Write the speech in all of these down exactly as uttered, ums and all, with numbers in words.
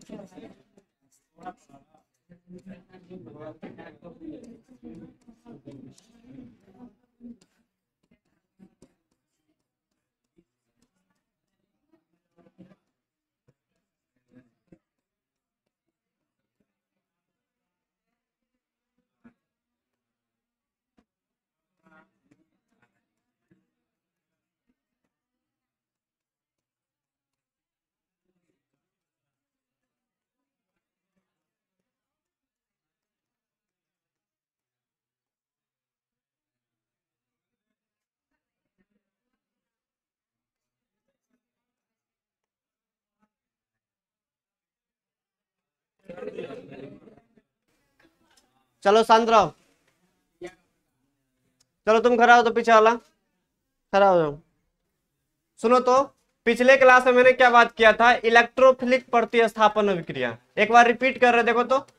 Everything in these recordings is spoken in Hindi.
चलो शांत रहो, चलो तुम खड़ा हो तो पीछे वाला खड़ा हो जाओ। सुनो तो, पिछले क्लास में मैंने क्या बात किया था, इलेक्ट्रोफिलिक प्रतिस्थापन अभिक्रिया। एक बार रिपीट कर रहे, देखो तो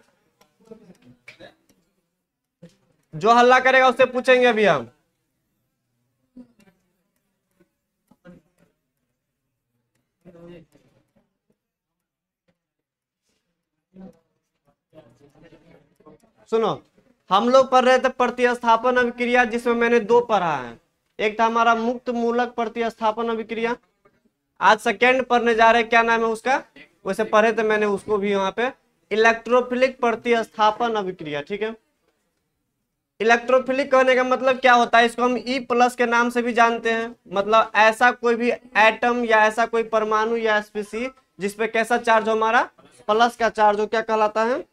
जो हल्ला करेगा उससे पूछेंगे अभी हम। सुनो, हम लोग पढ़ रहे थे प्रतिस्थापन अभिक्रिया, जिसमें मैंने दो पढ़ा है। एक था हमारा मुक्त मूलक प्रतिस्थापन अभिक्रिया, आज सेकेंड पढ़ने जा रहे हैं, क्या नाम है उसका, वैसे पढ़े थे मैंने उसको भी वहां पे, इलेक्ट्रोफिलिक प्रतिस्थापन अभिक्रिया। ठीक है, इलेक्ट्रोफिलिक कहने का मतलब क्या होता है, इसको हम ई प्लस के नाम से भी जानते हैं। मतलब ऐसा कोई भी एटम या ऐसा कोई परमाणु या स्पीसी जिसपे कैसा चार्ज हो, हमारा प्लस का चार्ज हो, क्या कहलाता है,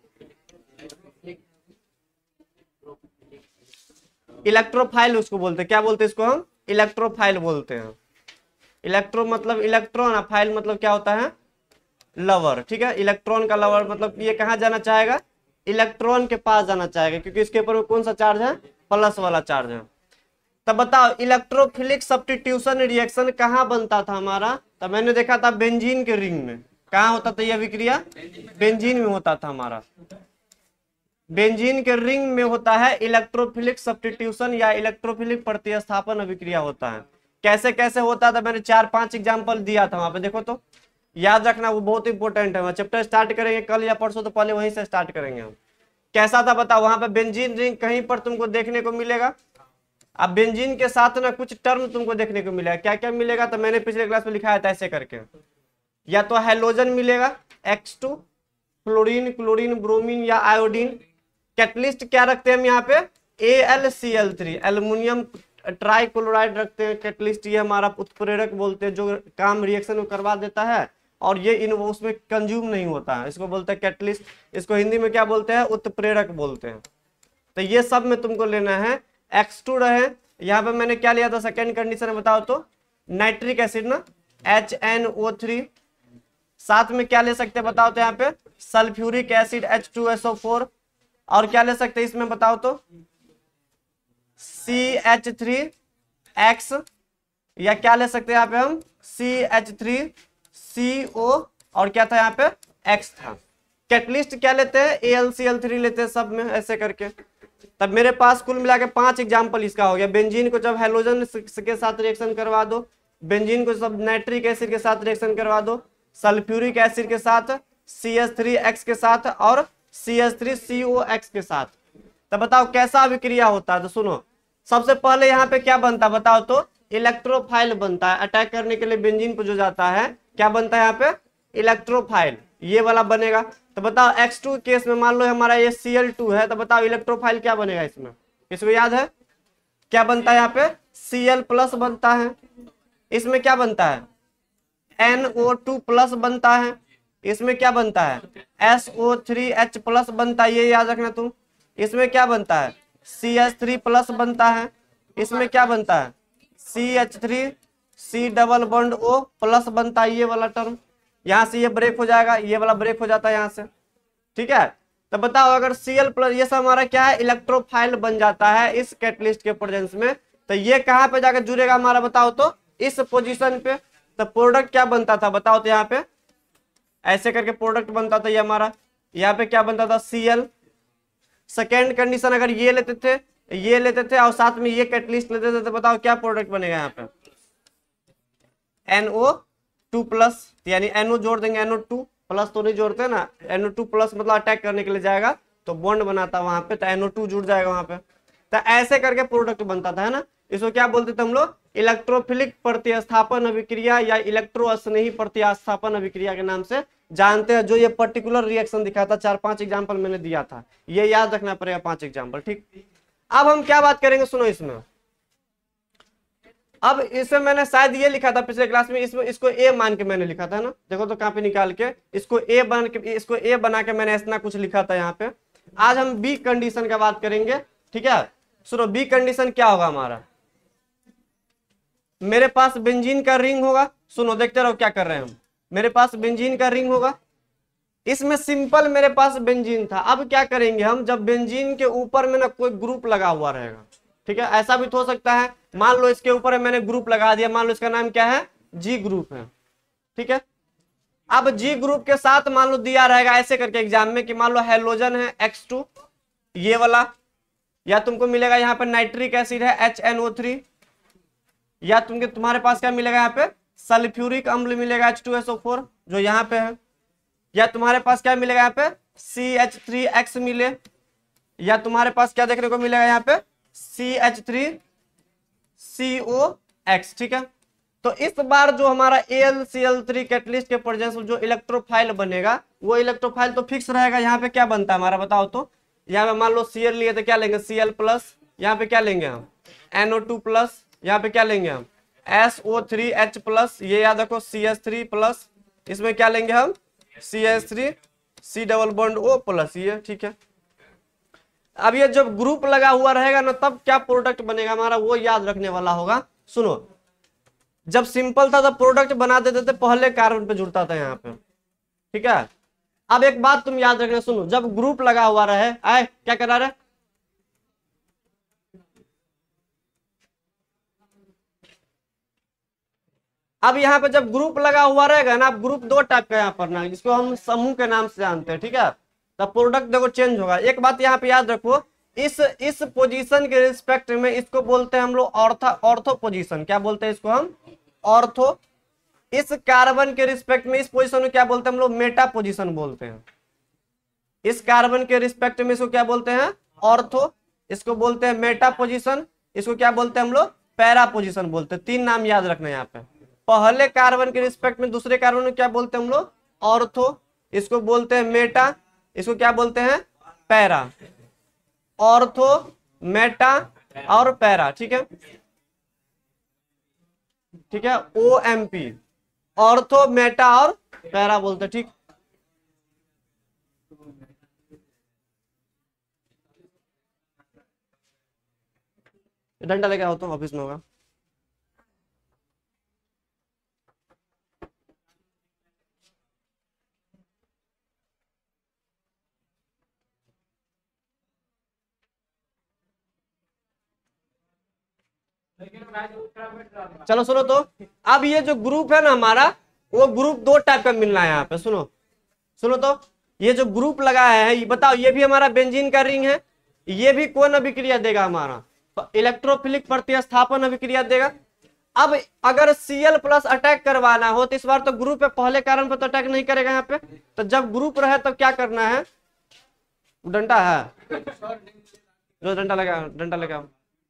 इलेक्ट्रोफाइल उसको बोलते हैं। क्या बोलते हैं इसको हम, इलेक्ट्रोफाइल बोलते हैं। इलेक्ट्रो मतलब इलेक्ट्रॉन, फाइल मतलब क्या होता है, लवर। ठीक है, इलेक्ट्रॉन का लवर मतलब ये कहाँ जाना चाहेगा, इलेक्ट्रॉन के पास जाना चाहेगा, क्योंकि इसके ऊपर कौन सा चार्ज है, प्लस वाला चार्ज है। तब बताओ इलेक्ट्रोफिलिक सब्स्टिट्यूशन रिएक्शन कहाँ बनता था हमारा, तब मैंने देखा था बेंजीन के रिंग में। कहाँ होता था यह विक्रिया, बेंजीन में होता था हमारा। बेंजीन के रिंग में होता है इलेक्ट्रोफिलिक सब्स्टिट्यूशन या इलेक्ट्रोफिलिक प्रतिस्थापन अभिक्रिया होता है। कैसे कैसे होता था, मैंने चार पांच एग्जांपल दिया था वहां पे, देखो तो याद रखना, वो बहुत इंपॉर्टेंट है। चैप्टर स्टार्ट करेंगे कल या परसों, तो पहले वहीं से स्टार्ट करेंगे हम। कैसा था बताओ, वहां पे बेंजीन रिंग कहीं पर तुमको देखने को मिलेगा। अब बेंजीन के साथ ना कुछ टर्म तुमको देखने को मिलेगा, क्या क्या मिलेगा, तो मैंने पिछले क्लास में लिखाया था ऐसे करके। या तो हेलोजन मिलेगा X two, fluorine, chlorine, bromine या आयोडीन। कैटलिस्ट क्या रखते हैं हम यहाँ पे, A L C L three, aluminium trichloride रखते हैं कैटलिस्ट। ये हमारा उत्प्रेरक बोलते हैं, जो काम रिएक्शन को करवा देता है और ये इन उसमें कंज्यूम नहीं होता है, इसको बोलते हैं कैटलिस्ट। इसको हिंदी में क्या बोलते हैं, उत्प्रेरक बोलते हैं। तो ये सब में तुमको लेना है। एक्स टू रहे, यहाँ पे मैंने क्या लिया था, सेकेंड कंडीशन बताओ तो, नाइट्रिक एसिड ना, एच एन ओ थ्री। साथ में क्या ले सकते हैं बताओ तो, यहाँ पे sulphuric acid H two S O four. और क्या ले सकते हैं इसमें बताओ तो, सी एच थ्री एक्स, या क्या ले सकते हैं यहाँ पे हम, सी एच थ्री सी ओ, और क्या था यहाँ पे, एक्स था। कैटलिस्ट क्या लेते हैं, A L C L three लेते हैं सब में, ऐसे करके। तब मेरे पास कुल मिला के पांच एग्जाम्पल इसका हो गया। बेंजीन को जब हेलोजन के साथ रिएक्शन करवा दो, बेंजीन को सब नाइट्रिक एसिड के साथ रिएक्शन करवा दो, सल्फ्यूरिक एसिड के साथ, सी एच थ्री एक्स के साथ, और C H three C O X के साथ। तो बताओ कैसा अभिक्रिया होता है, तो सुनो, सबसे पहले यहाँ पे क्या बनता है बताओ तो, इलेक्ट्रोफाइल बनता है। अटैक करने के लिए बेंजीन पे जो जाता है, क्या बनता है यहाँ पे, इलेक्ट्रोफाइल, ये वाला बनेगा। तो बताओ एक्स टू केस में मान लो हमारा ये सी एल टू है, तो बताओ इलेक्ट्रोफाइल क्या बनेगा इसमें, इसको याद है क्या बनता है, यहाँ पे सी एल प्लस बनता है। इसमें क्या बनता है, एन ओ टू प्लस बनता है। इसमें क्या बनता है, S O three H plus बनता है, ये याद रखना तुम। इसमें क्या बनता है, सी एच थ्री प्लस बनता है। इसमें क्या बनता है, C H three C double bond O plus बनता है, ये वाला टर्म। यहाँ से ये ब्रेक हो जाएगा, ये वाला ब्रेक हो जाता है यहाँ से। ठीक है, तो बताओ अगर Cl प्लस, ये सब हमारा क्या है, इलेक्ट्रोफाइल बन जाता है इस कैटलिस्ट के प्रेजेंस में। तो ये कहाँ पे जाकर जुड़ेगा हमारा बताओ तो, इस पोजीशन पे। तो प्रोडक्ट क्या बनता था बताओ तो, यहाँ पे ऐसे करके प्रोडक्ट बनता था ये हमारा। यहाँ पे क्या बनता था, Cl। सेकेंड कंडीशन अगर ये लेते थे, ये लेते थे और साथ में ये कैटलिस्ट लेते थे, तो बताओ क्या प्रोडक्ट बनेगा यहाँ पे, एन ओ टू प्लस, यानी एनओ जोड़ देंगे एन ओ टू, प्लस तो नहीं जोड़ते ना, एन ओ टू प्लस मतलब अटैक करने के लिए जाएगा तो बॉन्ड बनाता वहां पे, तो एन ओ टू जुड़ जाएगा वहां पे, तो ऐसे करके प्रोडक्ट बनता था, है ना। इसको क्या बोलते थे हम लोग, इलेक्ट्रोफिलिक प्रतिस्थापन अभिक्रिया या इलेक्ट्रो स्नेही प्रतिस्थापन अभिक्रिया के नाम से जानते हैं। जो ये पर्टिकुलर रिएक्शन दिखाता, चार पांच एग्जांपल मैंने दिया था, ये याद रखना पड़ेगा पांच एग्जांपल, ठीक। अब हम क्या बात करेंगे, सुनो इसमें। अब इसमें मैंने शायद ये लिखा था पिछले क्लास में, इसमें इसको ए मान के मैंने लिखा था ना, देखो तो कॉपी निकाल के इसको ए बन के इसको ए बना के मैंने इतना कुछ लिखा था यहाँ पे। आज हम बी कंडीशन का बात करेंगे, ठीक है। सुनो, बी कंडीशन क्या होगा हमारा, मेरे पास बेंजीन का रिंग होगा, सुनो देखते रहो क्या कर रहे हैं हम। मेरे पास बेंजीन का रिंग होगा, इसमें सिंपल मेरे पास बेंजीन था। अब क्या करेंगे हम, जब बेंजीन के ऊपर में ना कोई ग्रुप लगा हुआ रहेगा, ठीक है, ऐसा भी तो हो सकता है, मान लो इसके ऊपर मैंने ग्रुप लगा दिया, मान लो इसका नाम क्या है, जी ग्रुप है, ठीक है। अब जी ग्रुप के साथ मान लो दिया रहेगा ऐसे करके एग्जाम में कि मान लो हेलोजन है एक्स टू ये वाला, या तुमको मिलेगा यहाँ पे नाइट्रिक एसिड है एच एन ओ थ्री, या तुमके तुम्हारे पास क्या मिलेगा यहाँ पे सल्फ्यूरिक अम्ल मिलेगा H two S O four जो यहाँ पे है, या तुम्हारे पास क्या मिलेगा यहाँ पे सी एच थ्री एक्स मिले, या तुम्हारे पास क्या देखने को मिलेगा यहाँ पे C H three C O X, ठीक है। तो इस बार जो हमारा A L C L three catalyst के प्रेजेंस में जो इलेक्ट्रोफाइल बनेगा, वो इलेक्ट्रोफाइल तो फिक्स रहेगा। यहाँ पे क्या बनता है हमारा बताओ तो, यहाँ पे मान लो सी एल लिए तो क्या लेंगे सी एल प्लस, यहाँ पे क्या लेंगे हम एन ओ टू प्लस, यहाँ पे क्या लेंगे हम S O three H plus, ये याद रखो सी एच थ्री प्लस, इसमें क्या लेंगे हम C H three C double bond O plus, ये ठीक है। अब ये जब ग्रुप लगा हुआ रहेगा ना, तब क्या प्रोडक्ट बनेगा हमारा, वो याद रखने वाला होगा। सुनो, जब सिंपल था तब प्रोडक्ट बना देते थे, पहले कार्बन पे जुड़ता था यहाँ पे, ठीक है। अब एक बात तुम याद रखना, सुनो, जब ग्रुप लगा हुआ रहे, आए क्या करा रहे, अब यहाँ पे जब ग्रुप लगा हुआ रहेगा ना, अब ग्रुप दो टाइप का यहाँ पर ना, जिसको हम समूह के नाम से जानते हैं, ठीक है। तब प्रोडक्ट देखो चेंज होगा। एक बात यहाँ पे याद रखो, इस इस पोजीशन के रिस्पेक्ट में इसको बोलते हैं हम लोग ऑर्थो ऑर्थो पोजीशन, क्या बोलते हैं इसको हम ऑर्थो। इस कार्बन के रिस्पेक्ट में इस पोजीशन में क्या बोलते हैं हम लोग मेटा पोजीशन बोलते हैं। इस कार्बन के रिस्पेक्ट में इसको क्या बोलते हैं ऑर्थो, इसको बोलते हैं मेटा पोजीशन, इसको क्या बोलते हैं हम लोग पैरा पोजीशन बोलते हैं। तीन नाम याद रखना है यहाँ पे। पहले कार्बन के रिस्पेक्ट में दूसरे कार्बन में क्या बोलते हैं हम लोग ऑर्थो, इसको बोलते हैं मेटा, इसको क्या बोलते हैं पैरा। ऑर्थो मेटा और पैरा, ठीक है, ठीक है, O M P ortho meta और पैरा बोलते हैं, ठीक। डंडा लेके आओ तो ऑफिस में होगा। चलो सुनो तो, अब ये जो ग्रुप है ना हमारा, वो ग्रुप दो टाइप का मिलना है यहाँ पे। सुनो सुनो तो, ये जो ग्रुप लगा है, ये बताओ, ये भी हमारा बेंजीन का रिंग है, ये भी कौन अभिक्रिया देगा हमारा, तो इलेक्ट्रोफिलिक प्रतिस्थापन अभिक्रिया देगा। अब अगर Cl प्लस अटैक करवाना हो तो इस बार तो ग्रुप है, पहले कार्बन पर तो अटैक नहीं करेगा यहाँ पे, तो जब ग्रुप रहे तब क्या करना है, डंडा है जो डंडा लगा डंडा लगा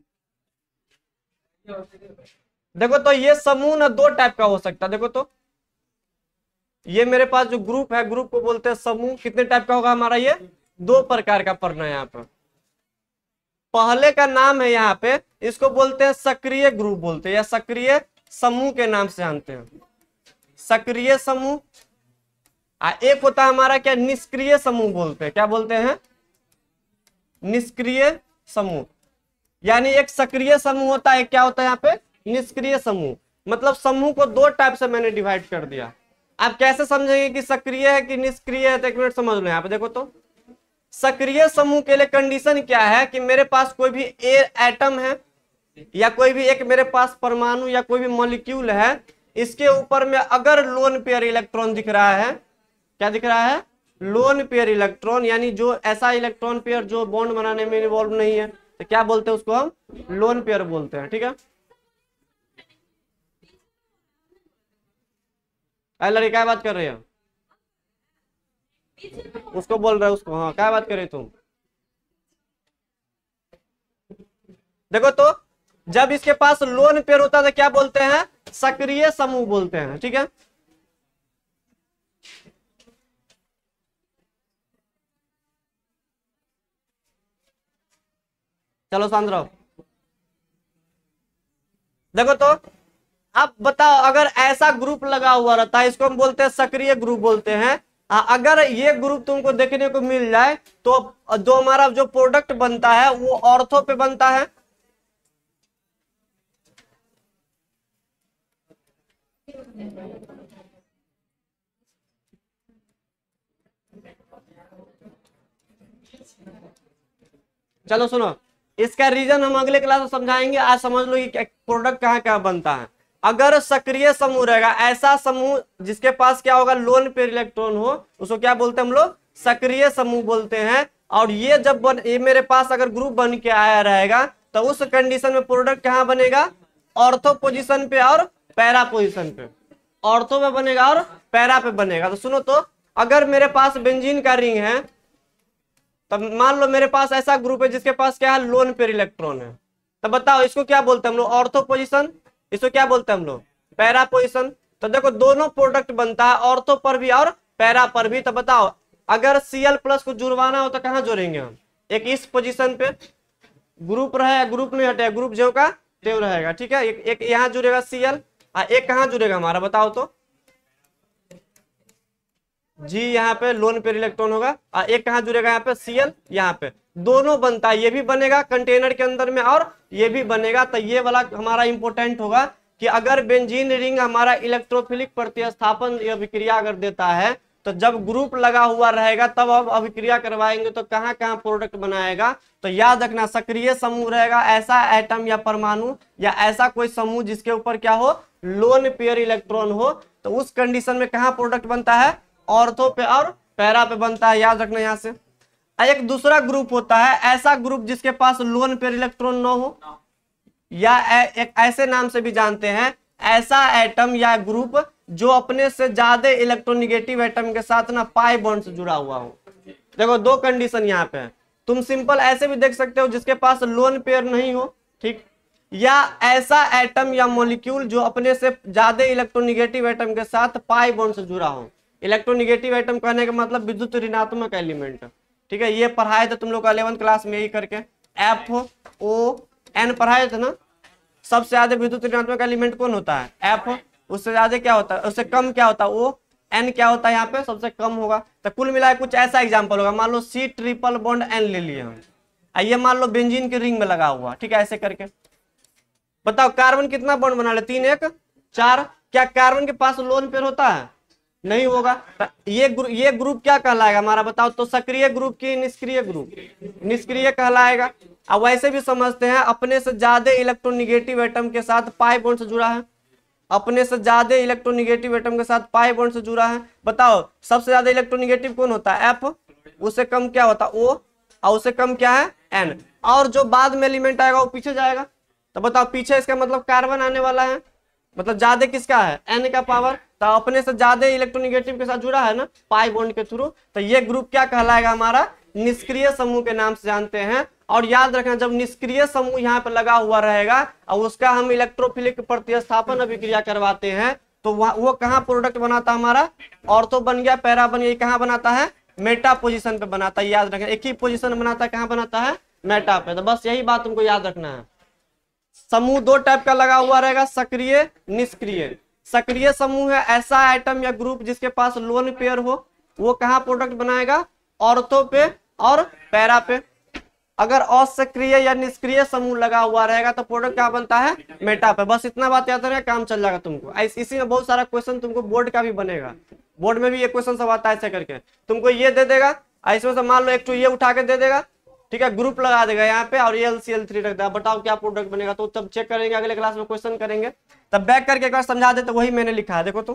देखो तो, ये समूह ना दो टाइप का हो सकता है। देखो तो, ये मेरे पास जो ग्रुप है, ग्रुप को बोलते हैं समूह। कितने टाइप का होगा हमारा, ये दो प्रकार का पढ़ना है यहाँ पे। पहले का नाम है यहाँ पे, इसको बोलते हैं सक्रिय ग्रुप बोलते हैं, या सक्रिय समूह के नाम से जानते हैं, सक्रिय समूह। आ एक होता है हमारा क्या निष्क्रिय समूह बोलते हैं, क्या बोलते हैं निष्क्रिय समूह। यानी एक सक्रिय समूह होता है, क्या होता है यहाँ पे निष्क्रिय समूह। मतलब समूह को दो टाइप से मैंने डिवाइड कर दिया। आप कैसे समझेंगे कि सक्रिय है कि निष्क्रिय है, तो एक मिनट समझ लो। यहाँ पे देखो तो, सक्रिय समूह के लिए कंडीशन क्या है कि मेरे पास कोई भी एटम है, या कोई भी एक मेरे पास परमाणु या कोई भी मॉलिक्यूल है, इसके ऊपर में अगर लोन पेयर इलेक्ट्रॉन दिख रहा है, क्या दिख रहा है लोन पेयर इलेक्ट्रॉन, यानी जो ऐसा इलेक्ट्रॉन पेयर जो बॉन्ड बनाने में इन्वॉल्व नहीं है, तो क्या बोलते हैं उसको हम लोन पेयर बोलते हैं, ठीक है। अरे लड़की क्या बात कर रही है, उसको बोल रहे हो उसको, हाँ क्या बात कर रहे तुम। देखो तो जब इसके पास लोन पेयर होता है क्या बोलते हैं, सक्रिय समूह बोलते हैं, ठीक है। चलो शांत रहो। देखो तो अब बताओ, अगर ऐसा ग्रुप लगा हुआ रहता है इसको हम बोलते हैं सक्रिय ग्रुप बोलते हैं। हाँ, अगर ये ग्रुप तुमको देखने को मिल जाए तो जो हमारा जो प्रोडक्ट बनता है वो ऑर्थो पे बनता है। चलो सुनो, इसका रीजन हम अगले क्लास में समझाएंगे, आज समझ लो कि प्रोडक्ट कहाँ कहाँ बनता है। अगर सक्रिय समूह रहेगा, ऐसा समूह जिसके पास क्या होगा, लोन पेयर इलेक्ट्रॉन हो, उसको क्या बोलते हैं हम लोग, सक्रिय समूह बोलते हैं। और ये जब बन, ये मेरे पास अगर ग्रुप बन के आया रहेगा तो उस कंडीशन में प्रोडक्ट कहाँ बनेगा, ऑर्थो पोजिशन पे और पैरा पोजिशन पे। ऑर्थो पे बनेगा और पैरा पे बनेगा। तो सुनो तो, अगर मेरे पास बेंजीन का रिंग है, तब मान लो मेरे पास ऐसा ग्रुप है जिसके पास क्या है, लोन पेयर इलेक्ट्रॉन है, तब बताओ इसको क्या बोलते हैं हम लोग, ऑर्थो पोजिशन। इसको क्या बोलते हैं हम लोग, पैरा पोजिशन। तो देखो दोनों प्रोडक्ट बनता है, ऑर्थो पर भी और पैरा पर भी। तो बताओ अगर Cl प्लस को जुड़वाना हो तो कहाँ जोड़ेंगे हम, एक इस पोजीशन पे ग्रुप रहे, ग्रुप नहीं हटेगा, ग्रुप जो का त्यों रहेगा, ठीक है। एक, एक यहाँ जुड़ेगा Cl, एक कहाँ जुड़ेगा हमारा बताओ तो, जी यहाँ पे लोन पेयर इलेक्ट्रॉन होगा, और एक कहाँ जुड़ेगा यहाँ पे Cl, यहाँ पे दोनों बनता है। ये भी बनेगा कंटेनर के अंदर में और ये भी बनेगा। तो ये वाला हमारा इंपॉर्टेंट होगा कि अगर बेंजीन रिंग हमारा इलेक्ट्रोफिलिक प्रतिस्थापन अभिक्रिया अगर देता है तो जब ग्रुप लगा हुआ रहेगा तब अब अभिक्रिया करवाएंगे तो कहाँ कहाँ प्रोडक्ट बनाएगा। तो याद रखना, सक्रिय समूह रहेगा ऐसा एटम या परमाणु या ऐसा कोई समूह जिसके ऊपर क्या हो, लोन पेयर इलेक्ट्रॉन हो, तो उस कंडीशन में कहाँ प्रोडक्ट बनता है, ऑर्थो पे और पैरा पे बनता है। याद रखना यहाँ से। एक दूसरा ग्रुप होता है ऐसा ग्रुप जिसके पास लोन पेयर इलेक्ट्रॉन न हो, या एक ऐसे नाम से भी जानते हैं ऐसा एटम या ग्रुप जो अपने से ज्यादा इलेक्ट्रोनिगेटिव एटम के साथ ना पाई बॉन्ड से जुड़ा हुआ हो। देखो दो कंडीशन यहाँ पे है, तुम सिंपल ऐसे भी देख सकते हो जिसके पास लोन पेयर नहीं हो, ठीक, या ऐसा एटम या मॉलिक्यूल जो अपने से ज्यादा इलेक्ट्रोनिगेटिव एटम के साथ पाई बॉन्ड से जुड़ा हो। इलेक्ट्रोनिगेटिव एटम कहने का मतलब विद्युत ऋणात्मक एलिमेंट, ठीक है। ये पढ़ाए थे तुम लोग इलेवेंथ क्लास में यही करके, एफ ओ एन पढ़ाए थे ना। सबसे ज्यादा विद्युत ऋणात्मक एलिमेंट कौन होता है, एफ। उससे ज्यादा क्या होता है, उससे कम क्या होता है, ओ। एन क्या होता है यहाँ पे, सबसे कम होगा। तो कुल मिलाकर कुछ ऐसा एग्जांपल होगा, मान लो सी ट्रिपल बॉन्ड एन ले लिए हम, आइए मान लो बेंजीन की रिंग में लगा हुआ, ठीक है। ऐसे करके बताओ कार्बन कितना बॉन्ड बना ले, तीन एक चार। क्या कार्बन के पास लोन पेयर होता है, नहीं होगा। ये ग्रुप ये ग्रुप क्या कहलाएगा हमारा बताओ तो, सक्रिय ग्रुप की निष्क्रिय ग्रुप, निष्क्रिय कहलाएगा। अब वैसे भी समझते हैं अपने से ज्यादा इलेक्ट्रोनिगेटिव एटम के साथ पाई बॉन्ड से जुड़ा है, अपने से ज्यादा इलेक्ट्रोनिगेटिव एटम के साथ पाई बॉन्ड से जुड़ा है। बताओ सबसे ज्यादा इलेक्ट्रोनिगेटिव कौन होता है, एफ। उससे कम क्या होता है, ओ। और उससे कम क्या है, एन। और जो बाद में एलिमेंट आएगा वो पीछे जाएगा। तो बताओ पीछे इसका मतलब कार्बन आने वाला है, मतलब ज्यादा किसका है, एन का पावर। तो अपने से ज्यादा इलेक्ट्रोनिगेटिव के साथ जुड़ा है ना पाई बॉन्ड के थ्रू। तो ये ग्रुप क्या कहलाएगा हमारा, निष्क्रिय समूह के नाम से जानते हैं। और याद रखना जब निष्क्रिय समूह यहाँ पे लगा हुआ रहेगा और उसका हम इलेक्ट्रोफिलिक प्रतिस्थापन अभिक्रिया करवाते हैं तो वो कहाँ प्रोडक्ट बनाता है हमारा, ऑर्थो बन गया, पैरा बन गया। कहाँ बनाता है, मेटा पोजिशन पे बनाता है। याद रखना एक ही पोजिशन बनाता है, कहाँ बनाता है, मेटा पे। तो बस यही बात तुमको याद रखना है। समूह दो टाइप का लगा हुआ रहेगा, सक्रिय निष्क्रिय। सक्रिय समूह है ऐसा एटम या ग्रुप जिसके पास लोन पेयर हो, वो कहाँ प्रोडक्ट बनाएगा, ऑर्थो पे और पैरा पे। अगर असक्रिय या निष्क्रिय समूह लगा हुआ रहेगा तो प्रोडक्ट क्या बनता है, मेटा पे। बस इतना बात याद रखना, काम चल जाएगा तुमको। इसी में बहुत सारा क्वेश्चन तुमको बोर्ड का भी बनेगा, बोर्ड में भी ये क्वेश्चन सब आता है ऐसे करके। तुमको ये दे देगा, इसमें से मान लो एक तो ये उठा के दे देगा, ठीक है, ग्रुप लगा देगा यहाँ पे और ये एल सी एल थ्री रख देगा। बताओ क्या प्रोडक्ट बनेगा, तो तब चेक करेंगे, अगले क्लास में क्वेश्चन करेंगे। तब बैक करके एक बार समझा दे, तो वही मैंने लिखा है, देखो तो।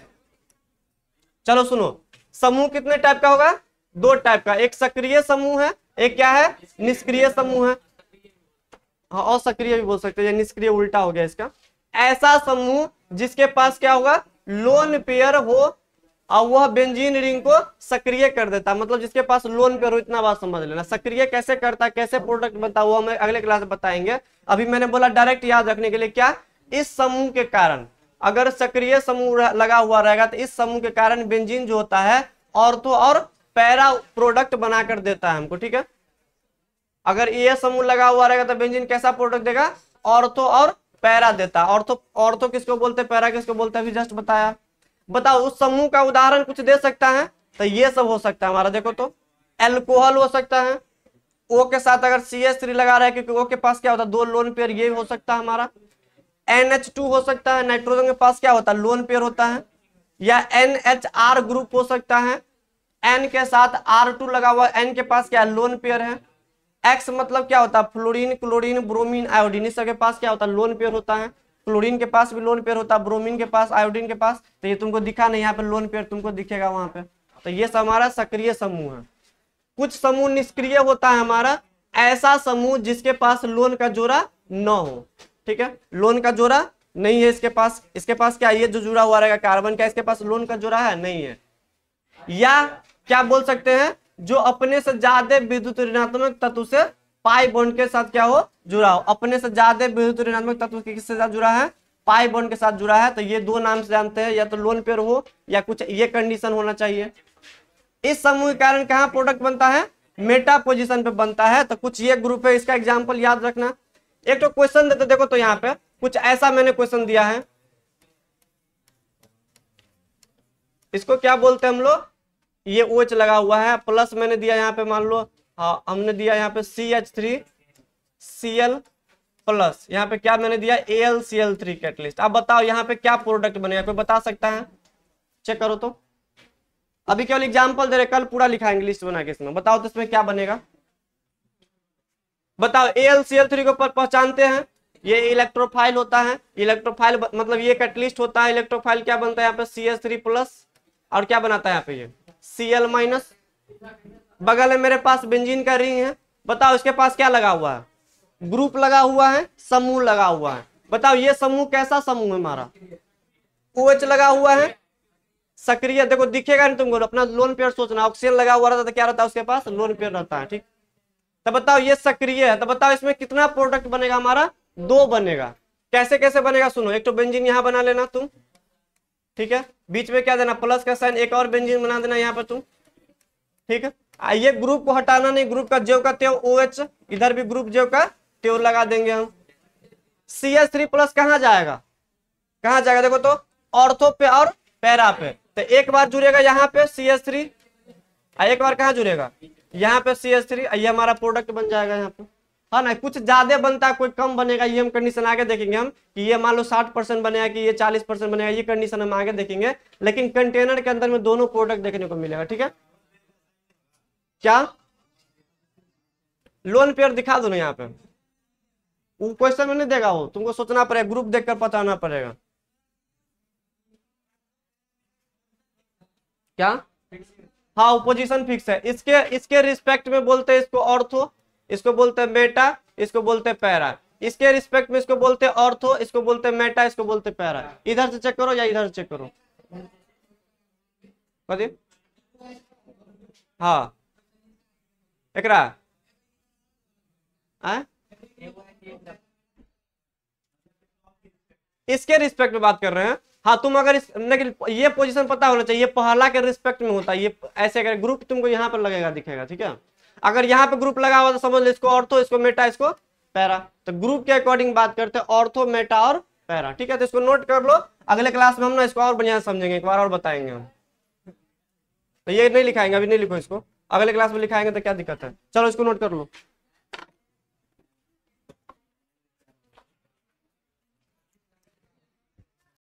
चलो सुनो, समूह कितने टाइप का होगा, दो टाइप का। एक सक्रिय समूह है, एक क्या है, निष्क्रिय समूह है। हाँ, और सक्रिय भी बोल सकते हैं, निष्क्रिय उल्टा हो गया इसका। ऐसा समूह जिसके पास क्या होगा, लोन पेयर हो और वह बेंजीन रिंग को सक्रिय कर देता है, मतलब जिसके पास लोन पेयर हो, इतना बात समझ लेना। सक्रिय कैसे करता है, कैसे प्रोडक्ट बनता है, वो हमें अगले क्लास में बताएंगे। अभी मैंने बोला डायरेक्ट याद रखने के लिए, क्या इस समूह के कारण, अगर सक्रिय समूह लगा हुआ रहेगा तो इस समूह के कारण बेंजीन जो होता है ऑर्थो और पैरा प्रोडक्ट बनाकर देता है हमको, ठीक है। अगर ये समूह लगा हुआ रहेगा तो बेंजीन कैसा प्रोडक्ट देगा, ऑर्थो और पैरा देता है। ऑर्थो ऑर्थो किसको बोलते हैं, पैरा किसको बोलते हैं, अभी जस्ट बताया। बताओ उस समूह का उदाहरण कुछ दे सकता है, तो ये सब हो सकता है हमारा। देखो तो एल्कोहल हो सकता है, ओ के साथ अगर सी एच थ्री लगा रहा है, क्योंकि ओ के पास क्या होता है, दो लोन पेयर, ये हो सकता है हमारा। एन एच टू हो सकता है, नाइट्रोजन के पास क्या होता है, लोन पेयर होता है। या एन एच आर ग्रुप हो सकता है, एन के साथ आर टू लगा हुआ, एन के पास क्या लोन पेयर है। एक्स मतलब क्या होता है, फ्लोरीन, क्लोरीन, ब्रोमीन, आयोडीन, इस सबके पास क्या होता है, लोन पेयर होता है। क्लोरीन के पास भी लोन पेयर होता है, ब्रोमीन के पास, आयोडीन के पास। तो ये तुमको दिखा नहीं, यहाँ पे लोन पेयर तुमको दिखेगा वहां पे। तो ये सब हमारा सक्रिय समूह है। कुछ समूह निष्क्रिय होता है हमारा, ऐसा समूह जिसके पास लोन का जोड़ा न हो, ठीक है। लोन का जोड़ा नहीं है इसके पास, इसके पास क्या, ये जो जुड़ा हुआ रहेगा कार्बन का, इसके पास लोन का जोड़ा है नहीं है। या क्या बोल सकते हैं, जो अपने से ज्यादा विद्युत ऋणात्मक तत्व से पाई बॉन्ड के साथ क्या हो, जुड़ा हो। अपने से ज्यादा विद्युत ऋणात्मक तत्व किसके साथ जुड़ा है, पाई बॉन्ड के साथ जुड़ा है। तो ये दो नाम से जानते हैं, या तो लोन पेयर हो या कुछ ये कंडीशन होना चाहिए। इस समूह के कारण कहाँ प्रोडक्ट बनता है, मेटा पोजीशन पे बनता है। तो कुछ ये ग्रुप है, इसका एग्जाम्पल याद रखना। एक तो क्वेश्चन देते, देखो तो यहाँ पे कुछ ऐसा मैंने क्वेश्चन दिया है, इसको क्या बोलते हैं हम लोग, ये ओएच लगा हुआ है, प्लस मैंने दिया यहाँ पे, मान लो हाँ हमने दिया यहाँ पे C H three C L plus, यहाँ पे क्या मैंने दिया A L C L three catalyst. अब बताओ यहाँ पे क्या प्रोडक्ट बनेगा, कोई बता सकता है, चेक करो तो। अभी केवल एग्जांपल दे रहे, कल पूरा लिखाएंगे लिस्ट बना के इसमें। बताओ तो इसमें क्या बनेगा, बताओ। A L C L three को पहचानते हैं, ये इलेक्ट्रोफाइल होता है। इलेक्ट्रोफाइल मतलब ये कैटलिस्ट होता है। इलेक्ट्रोफाइल क्या बनता है यहाँ पे, सी एच थ्री प्लस, और क्या बनाता है यहाँ पे, ये सी एल माइनस। बगल में मेरे पास बेंजीन का रिंग है, बताओ इसके पास क्या लगा हुआ है, ग्रुप लगा हुआ है, समूह लगा हुआ है। बताओ ये समूह कैसा समूह है हमारा, ओएच लगा हुआ है, सक्रिय। देखो दिखेगा नहीं तुमको, अपना लोन पेयर सोचना। ऑक्सीजन लगा हुआ रहता तो क्या रहता है, उसके पास लोन पेयर रहता है, ठीक। तो बताओ ये सक्रिय है, तो बताओ इसमें कितना प्रोडक्ट बनेगा हमारा, दो बनेगा। कैसे कैसे बनेगा सुनो, एक तो बेंजीन यहाँ बना लेना तुम, ठीक है। बीच में क्या देना, प्लस का साइन, एक और बेंजीन बना देना यहाँ पर तुम, ठीक है। ये ग्रुप को हटाना नहीं, ग्रुप का ज्यों का त्यों ओएच, इधर भी ग्रुप ज्यों का त्यों लगा देंगे हम। सी एच थ्री प्लस कहाँ जाएगा, कहाँ जाएगा, देखो तो ऑर्थो पे और पैरा पे। तो एक बार जुड़ेगा यहाँ पे सी एच थ्री, एक बार कहाँ जुड़ेगा, यहाँ पे सी एच थ्री। ये हमारा प्रोडक्ट बन जाएगा यहाँ पे, हाँ ना। कुछ ज्यादा बनता है, कोई कम बनेगा, ये हम कंडीशन आगे देखेंगे हम, कि ये मान लो साठ परसेंट बनेगा कि ये चालीस परसेंट बनेगा, ये कंडीशन हम आगे देखेंगे। लेकिन कंटेनर के अंदर में दोनों प्रोडक्ट देखने को मिलेगा, ठीक है। क्या लोन पेयर दिखा दो ना यहाँ पे, वो क्वेश्चन में नहीं देगा, वो तुमको सोचना पड़ेगा, ग्रुप देखकर बताना पड़ेगा। क्या, हाँ पोजीशन फिक्स है। इसके इसके रिस्पेक्ट में बोलते हैं इसको ऑर्थो, इसको बोलते हैं मेटा, इसको बोलते हैं पैरा। इसके रिस्पेक्ट में इसको बोलते हैं ऑर्थो, इसको बोलते हैं मेटा, इसको बोलते हैं पैरा। इधर से चेक करो या इधर से चेक करो, कथी, हाँ एकरा आ? इसके रिस्पेक्ट में बात कर रहे हैं। हाँ तुम अगर इस ये पोजीशन पता होना चाहिए, पहला के रिस्पेक्ट में होता है ये। ऐसे अगर ग्रुप तुमको यहाँ पर लगेगा, दिखेगा, ठीक है। अगर यहाँ पे ग्रुप लगा हुआ तो समझ लो इसको ऑर्थो, इसको मेटा, इसको पैरा। तो ग्रुप के अकॉर्डिंग बात करते हैं, ऑर्थो, मेटा और पैरा, ठीक है। तो इसको नोट कर लो, अगले क्लास में हम ना इसको और बढ़िया समझेंगे, एक बार और बताएंगे हम। तो ये नहीं लिखाएंगे, अभी नहीं लिखो इसको, अगले क्लास में लिखाएंगे तो क्या दिक्कत है। चलो इसको नोट कर लो।